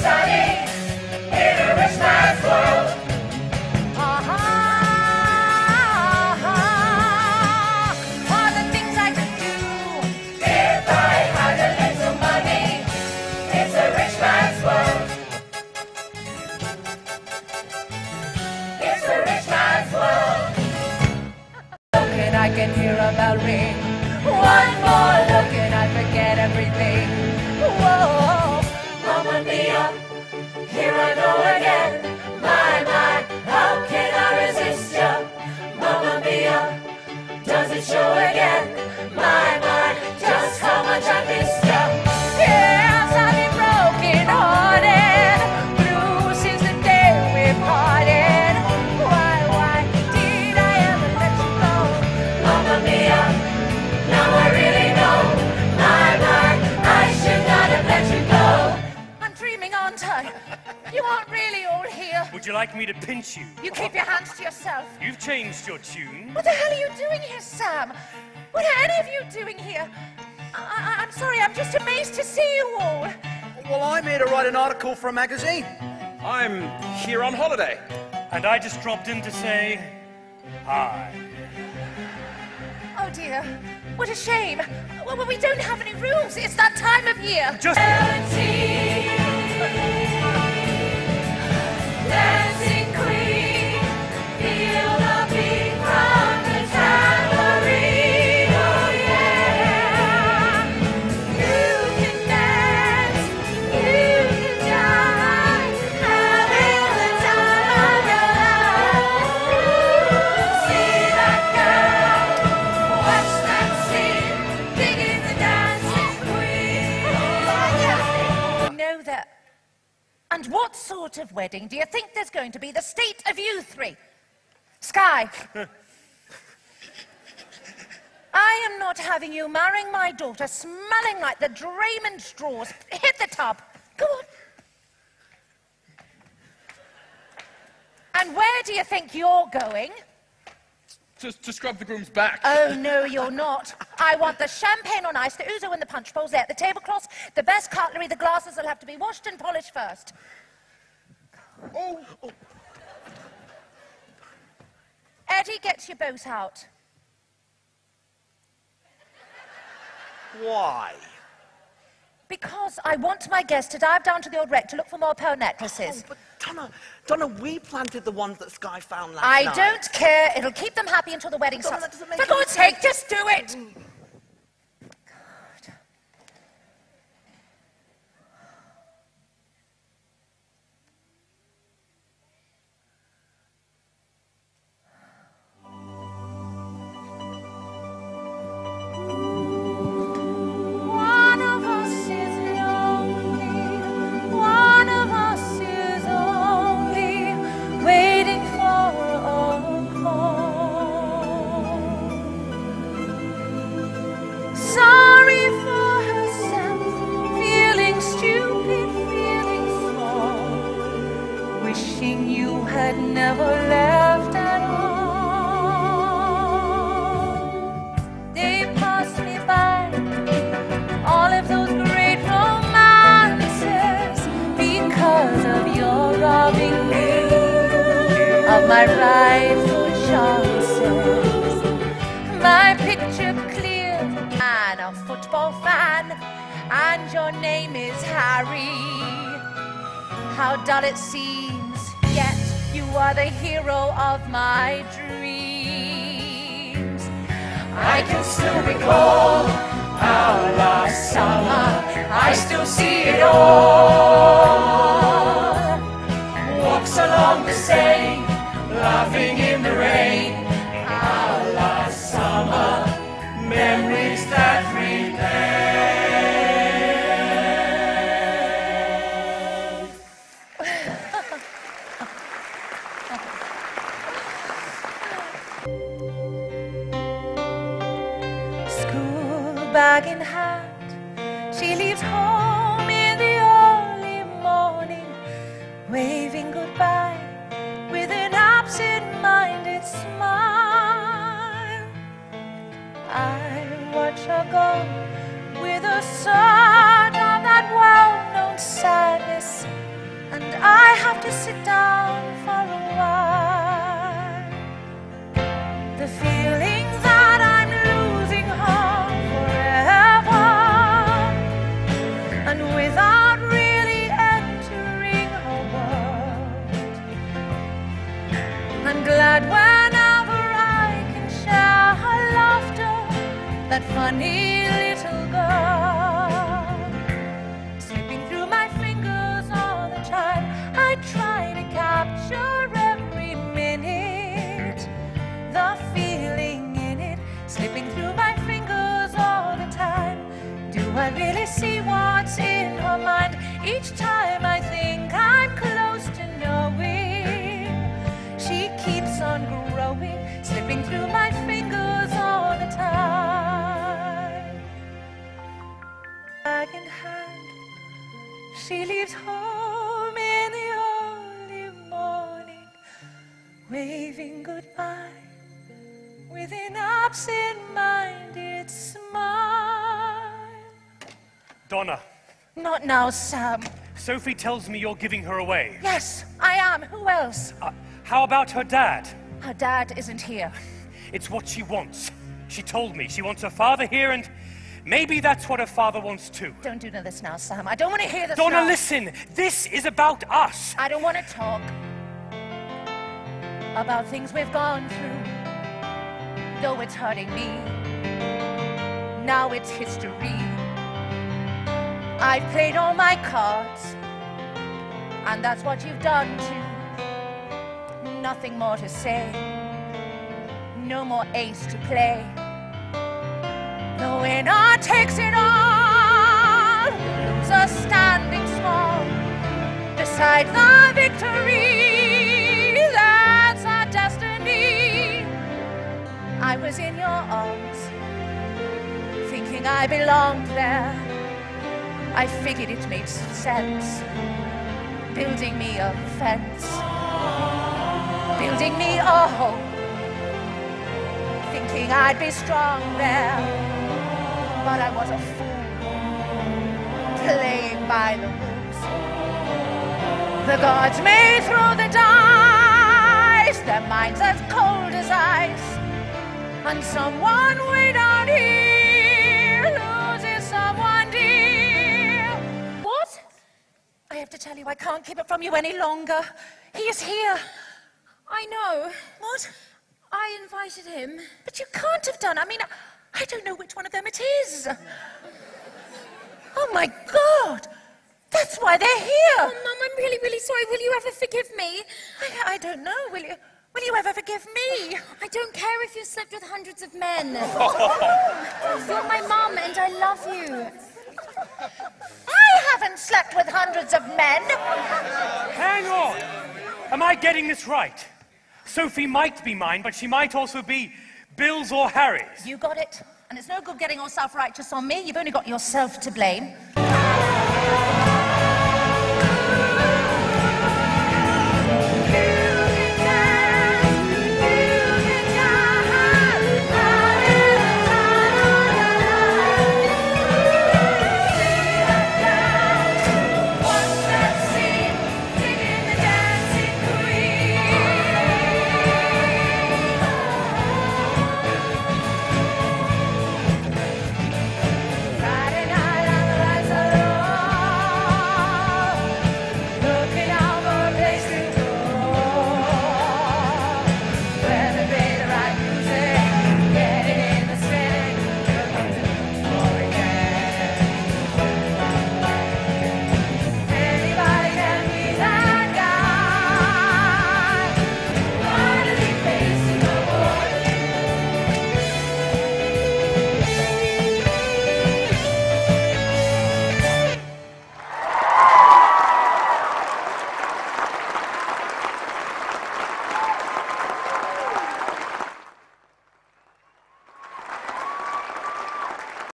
sunny in a rich man's world. All the things I could do if I had a little money. It's a rich man's world. It's a rich man's world. Look and I can hear a bell ring. One more look and I forget everything. Whoa, Mamma Mia, here I go again. My, how can I resist ya? Mamma Mia, does it show again? My, just how much I missed ya. Yes, I've been broken hearted, blue since the day we parted. Why did I ever let you go? Mamma Mia, now I really know. My, I should not have let you go. I'm dreaming, aren't I? You aren't really all here. Would you like me to pinch you? You keep your hands to yourself. You've changed your tune. What the hell are you doing here, Sam? What are any of you doing here? I'm sorry, I'm just amazed to see you all. Well, I'm here to write an article for a magazine. I'm here on holiday. And I just dropped in to say hi. Oh dear, what a shame. Well, we don't have any rooms. It's that time of year. Just... Dancing queen, feel the beat from the tambourine, oh yeah. You can dance, you can die, having the time of your life. See that girl, watch that scene, digging the dancing queen. You know that. And what sort of wedding do you think there's going to be? The state of you three? Sky. I am not having you marrying my daughter smelling like the Draymond straws. Hit the tub. Go on. And where do you think you're going? Just to scrub the groom's back. Oh, no, you're not. I want the champagne on ice, the ouzo and the punch bowls there, the tablecloths, the best cutlery, the glasses will have to be washed and polished first. Oh. Eddie, get your boat out. Why? Because I want my guests to dive down to the old wreck to look for more pearl necklaces. Oh, but Donna, we planted the ones that Sky found last night. I don't care. It'll keep them happy until the wedding Donna, starts. that doesn't make For God's any sake, just do it! God. One of us is lonely, one of us is only waiting for a call. Sorry for herself, feeling stupid, feeling small, wishing you had never left at all. They passed me by, all of those great romances, because of your robbing me of my rightful chances. My picture clear and a football fan, and your name is Harry. How dull it seems, yet you are the hero of my dreams. I can still recall our last summer, I still see it all. Walks along the Seine, laughing in the rain. Our last summer, memories that remain. School bag in hand, she leaves home in the early morning, waving goodbye with an absent-minded smile. I watch her go with a sort of that well-known sadness to sit down for a while. The feeling that I'm losing her forever, and without really entering her world. I'm glad whenever I can share her laughter, that funny little girl. Slipping through my fingers all the time, I try to capture every minute, the feeling in it, slipping through my fingers all the time. Do I really see what's in her mind each time I think I'm close to knowing? She keeps on growing, slipping through my fingers all the time. Bag in hand, she leaves home in the early morning, waving goodbye with an absent-minded smile. Donna, Not now, Sam. Sophie tells me you're giving her away. Yes, I am. Who else? How about her dad? Her dad isn't here. It's what she wants. She told me she wants her father here, and maybe that's what her father wants too. Don't do this now, Sam. I don't want to hear this Donna, now. listen. This is about us. I don't want to talk about things we've gone through, though it's hurting me. Now it's history. I've played all my cards, and that's what you've done too. Nothing more to say, no more ace to play. The winner takes it all, loser standing small beside the victory. That's our destiny. I was in your arms, thinking I belonged there. I figured it made sense, building me a fence, building me a home, thinking I'd be strong there. But I was a fool, playing by the rules. The gods may throw the dice, their minds as cold as ice, and someone way down here loses someone dear. What? I have to tell you, I can't keep it from you any longer. He is here. I know. What? I invited him. But you can't have done. I mean, I don't know which one of them it is. Oh my God! That's why they're here. Oh, Mum, I'm really, really sorry. Will you ever forgive me? I don't know. Will you ever forgive me? I don't care if you've slept with hundreds of men. You're my mum and I love you. I haven't slept with hundreds of men. Hang on. Am I getting this right? Sophie might be mine, but she might also be Bill's or Harry's. You got it. And it's no good getting all self-righteous on me. You've only got yourself to blame.